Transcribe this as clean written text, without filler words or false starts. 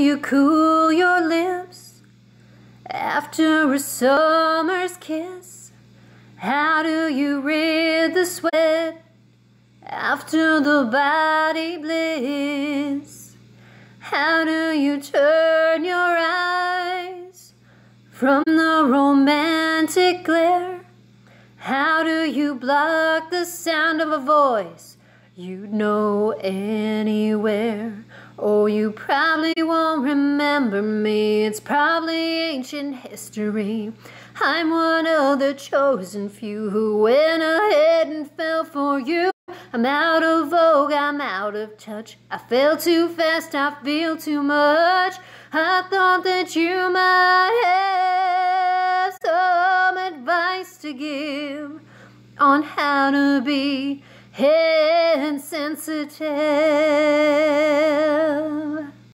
you cool your lips after a summer's kiss? How do you rid the sweat after the body bliss? How do you turn your eyes from the romantic glare? How do you block the sound of a voice you'd know anywhere? Oh, you probably won't remember me, it's probably ancient history. I'm one of the chosen few who went ahead and fell for you. I'm out of vogue, I'm out of touch. I fell too fast, I feel too much. I thought that you might have some advice to give on how to be insensitive.